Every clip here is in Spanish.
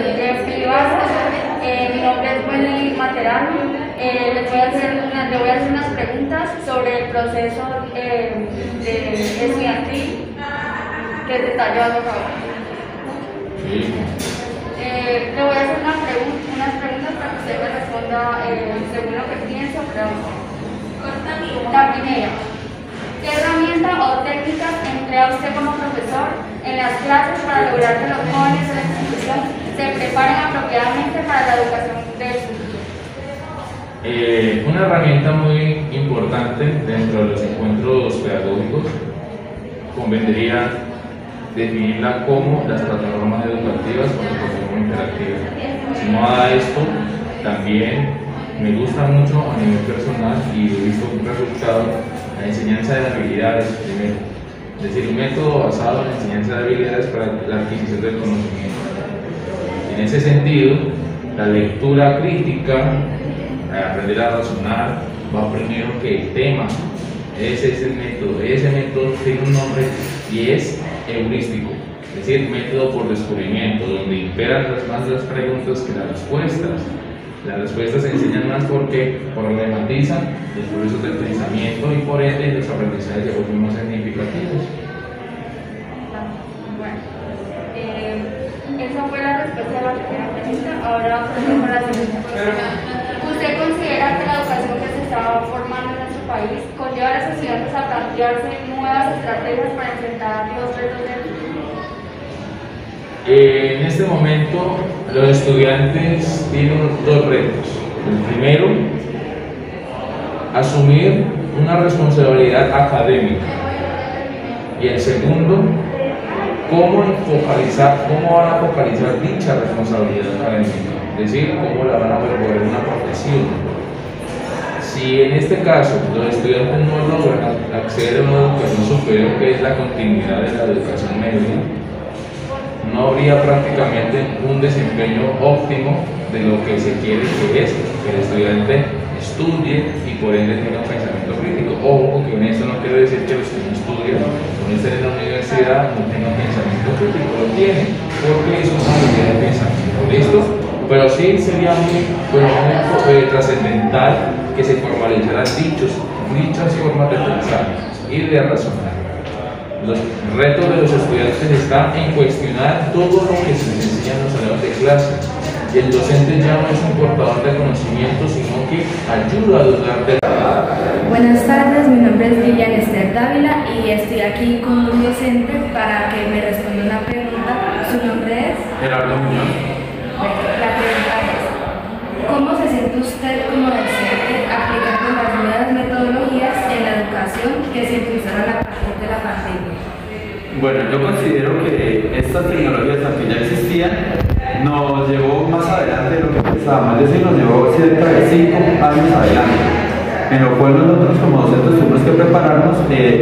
Jeffrey Vázquez. Mi nombre es Wendy Materano. Le voy a hacer unas preguntas sobre el proceso estudiantil que se está llevando a cabo. Le voy a hacer unas preguntas para que usted me responda según lo que piensa. La primera, ¿qué herramientas o técnicas emplea usted como profesor en las clases para lograr que los jóvenes de la institución se preparen apropiadamente para la educación del futuro? Una herramienta muy importante dentro de los encuentros pedagógicos convendría definirla como las plataformas educativas o la plataforma interactiva. Sumado a esto, también me gusta mucho a nivel personal y he visto un resultado la enseñanza de habilidades primero, es decir, un método basado en la enseñanza de habilidades para la adquisición del conocimiento. En ese sentido, la lectura crítica, aprender a razonar, va primero que el tema. Ese es el método. Ese método tiene un nombre y es heurístico, es decir, método por descubrimiento, donde imperan más las preguntas que las respuestas. Las respuestas se enseñan más porque problematizan los procesos del pensamiento y por ende los aprendizajes se vuelven más significativos. Bueno, esa fue la respuesta a la primera pregunta. Ahora pasemos a la segunda pregunta. ¿Usted considera que la educación que se está formando en nuestro país conlleva a los estudiantes a plantearse nuevas estrategias para enfrentar los retos del futuro? En este momento los estudiantes tienen dos retos. El primero, asumir una responsabilidad académica, y el segundo, cómo van a focalizar dicha responsabilidad académica, es decir, cómo la van a volver una profesión. Si en este caso los estudiantes no logran acceder a una educación superior, que es la continuidad de la educación media, no habría prácticamente un desempeño óptimo de lo que se quiere, que es que el estudiante estudie y por ende tenga un pensamiento crítico. Ojo, que con eso no quiero decir que los que no estudian, con estén en la universidad, no tengan pensamiento crítico, lo tienen, porque es una habilidad de pensamiento. ¿Listo? Pero sí sería muy trascendental que se formalizaran dichas formas de pensar y de razonar. Los retos de los estudiantes están en cuestionar todo lo que se les enseña en los salones de clase. Y el docente ya no es un portador de conocimiento, sino que ayuda a dudar de la... Buenas tardes, mi nombre es Lilian Esther Dávila y estoy aquí con un docente para que me responda una pregunta. ¿Su nombre es? Gerardo Muñoz. Bueno, la pregunta es, ¿cómo se siente usted como docente aplicando las nuevas metodologías en la educación que se impulsaron a partir de la pandemia? Bueno, yo considero que estas tecnologías, aunque ya existían, nos llevó más adelante de lo que pensábamos, es decir, nos llevó cerca de 5 años adelante, en lo cual nosotros como docentes tuvimos que prepararnos,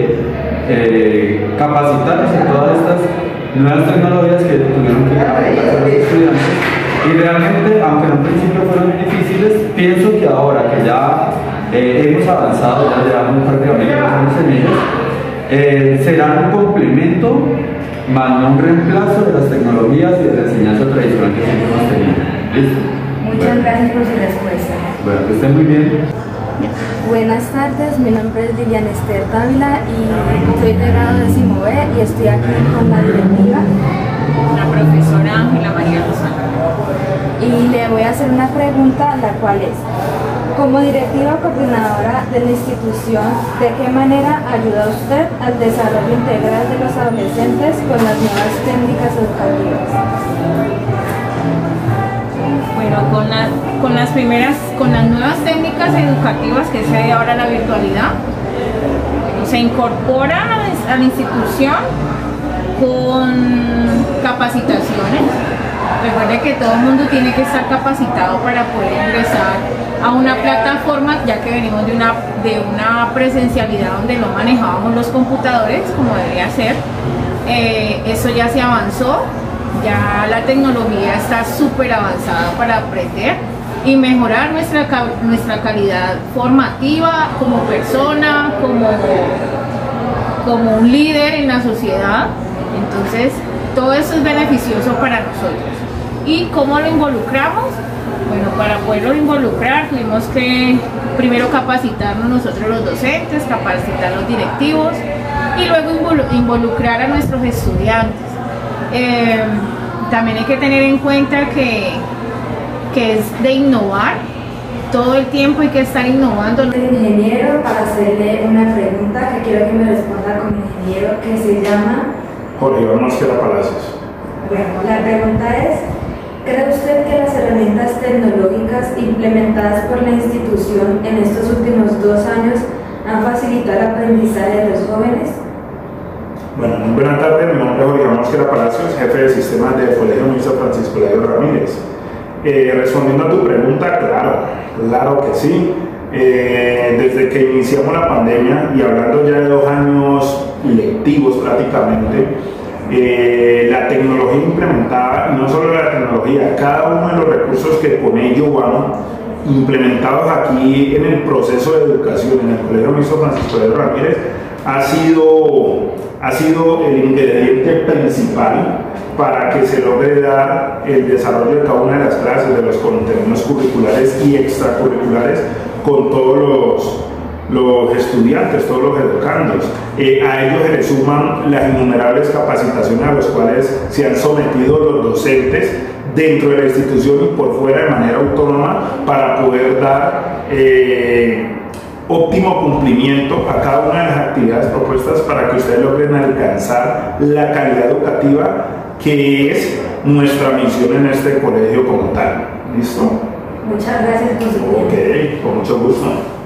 capacitarnos en todas estas nuevas tecnologías que tuvieron que aplicar los estudiantes. Y realmente, aunque en un principio fueron difíciles, pienso que ahora que ya hemos avanzado, ya llevamos prácticamente 2 años en ellos, serán un complemento, más no un reemplazo de las tecnologías y de la enseñanza tradicional que siempre hemos tenido. ¿Listo? Muchas gracias por su respuesta. Bueno, que estén muy bien. Buenas tardes, mi nombre es Lilian Esther Dávila y soy de grado 10B y estoy aquí con la directiva, la profesora Ángela María Rosana. Y le voy a hacer una pregunta, la cual es, como directiva coordinadora de la institución, ¿de qué manera ayuda usted al desarrollo integral de los adolescentes con las nuevas técnicas educativas? Bueno, con las nuevas técnicas educativas que se ahora la virtualidad, se incorpora a la institución con capacitaciones. Recuerde que todo el mundo tiene que estar capacitado para poder ingresar a una plataforma, ya que venimos de una presencialidad donde no manejábamos los computadores como debería ser. Eso ya se avanzó, ya la tecnología está súper avanzada para aprender y mejorar nuestra calidad formativa como persona, como un líder en la sociedad. Entonces todo eso es beneficioso para nosotros. ¿Y cómo lo involucramos? Bueno, para poderlo involucrar tuvimos que primero capacitarnos nosotros los docentes, capacitar los directivos y luego involucrar a nuestros estudiantes. También hay que tener en cuenta que es de innovar, todo el tiempo hay que estar innovando. Ingeniero, para hacerle una pregunta que quiero que me responda como ingeniero, que se llama Jorge Iván Mosquera Palacios. Bueno, la pregunta es, ¿cree usted que las herramientas tecnológicas implementadas por la institución en estos últimos 2 años han facilitado el aprendizaje de los jóvenes? Bueno, muy buena tarde, mi nombre es Jorge Iván Mosquera Palacios, jefe de sistemas del Colegio Ministro Francisco Eladio Ramírez. Respondiendo a tu pregunta, claro que sí. Desde que iniciamos la pandemia y hablando ya de 2 años lectivos prácticamente, la tecnología implementada, y no solo la tecnología, cada uno de los recursos que con ello van implementados aquí en el proceso de educación en el Colegio Ministro Francisco Eladio Ramírez ha sido el ingrediente principal para que se logre dar el desarrollo de cada una de las clases, de los contenidos curriculares y extracurriculares con todos los estudiantes, todos los educandos. A ellos se le suman las innumerables capacitaciones a las cuales se han sometido los docentes dentro de la institución y por fuera de manera autónoma para poder dar óptimo cumplimiento a cada una de las actividades propuestas para que ustedes logren alcanzar la calidad educativa que es nuestra misión en este colegio como tal. ¿Listo? Muchas gracias por su tiempo. Ok, con mucho gusto.